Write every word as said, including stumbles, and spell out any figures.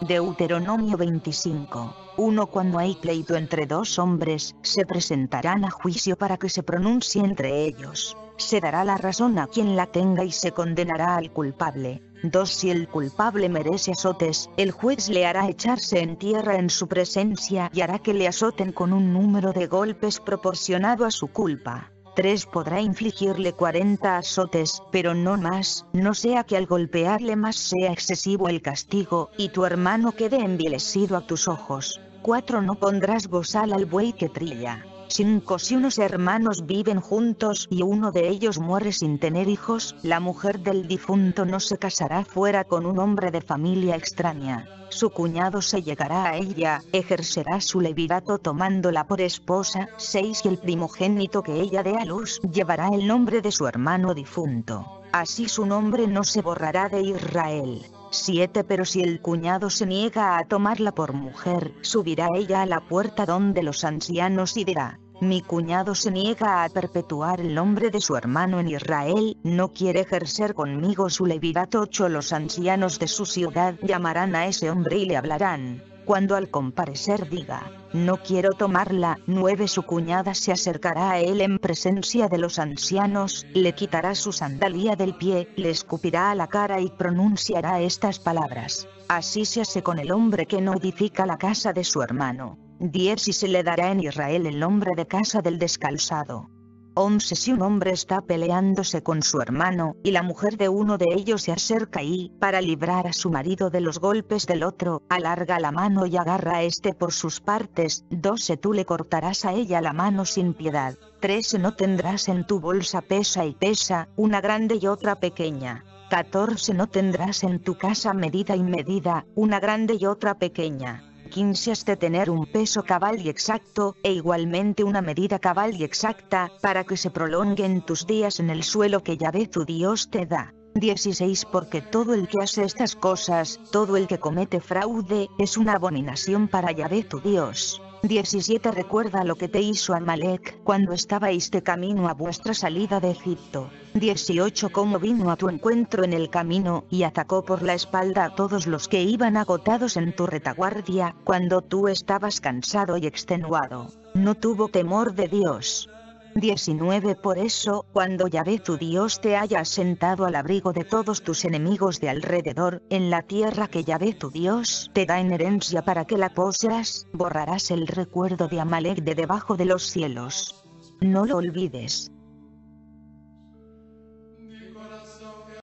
Deuteronomio veinticinco. uno Cuando hay pleito entre dos hombres, se presentarán a juicio para que se pronuncie entre ellos. Se dará la razón a quien la tenga y se condenará al culpable. dos Si el culpable merece azotes, el juez le hará echarse en tierra en su presencia y hará que le azoten con un número de golpes proporcionado a su culpa. tres Podrá infligirle cuarenta azotes, pero no más, no sea que al golpearle más sea excesivo el castigo, y tu hermano quede envilecido a tus ojos. cuatro No pondrás bozal al buey que trilla. cinco Si unos hermanos viven juntos y uno de ellos muere sin tener hijos, la mujer del difunto no se casará fuera con un hombre de familia extraña. Su cuñado se llegará a ella, ejercerá su levirato tomándola por esposa. seis Y el primogénito que ella dé a luz llevará el nombre de su hermano difunto. Así su nombre no se borrará de Israel. siete Pero si el cuñado se niega a tomarla por mujer, subirá ella a la puerta donde los ancianos y dirá: mi cuñado se niega a perpetuar el nombre de su hermano en Israel, no quiere ejercer conmigo su levirato. ocho Los ancianos de su ciudad llamarán a ese hombre y le hablarán. Cuando al comparecer diga: no quiero tomarla. nueve Su cuñada se acercará a él en presencia de los ancianos, le quitará su sandalia del pie, le escupirá a la cara y pronunciará estas palabras: así se hace con el hombre que no edifica la casa de su hermano. diez Y se le dará en Israel el nombre de casa del descalzado. once Si un hombre está peleándose con su hermano, y la mujer de uno de ellos se acerca y, para librar a su marido de los golpes del otro, alarga la mano y agarra a este por sus partes, doce Tú le cortarás a ella la mano sin piedad. trece No tendrás en tu bolsa pesa y pesa, una grande y otra pequeña. catorce No tendrás en tu casa medida y medida, una grande y otra pequeña. quince Has de tener un peso cabal y exacto, e igualmente una medida cabal y exacta, para que se prolonguen tus días en el suelo que Yahvé tu Dios te da. dieciséis Porque todo el que hace estas cosas, todo el que comete fraude, es una abominación para Yahvé tu Dios. diecisiete Recuerda lo que te hizo Amalek cuando estabais de camino a vuestra salida de Egipto. dieciocho Cómo vino a tu encuentro en el camino y atacó por la espalda a todos los que iban agotados en tu retaguardia, cuando tú estabas cansado y extenuado. No tuvo temor de Dios. diecinueve Por eso, cuando Yahvé tu Dios te haya asentado al abrigo de todos tus enemigos de alrededor, en la tierra que Yahvé tu Dios te da en herencia para que la poseas, borrarás el recuerdo de Amalek de debajo de los cielos. No lo olvides.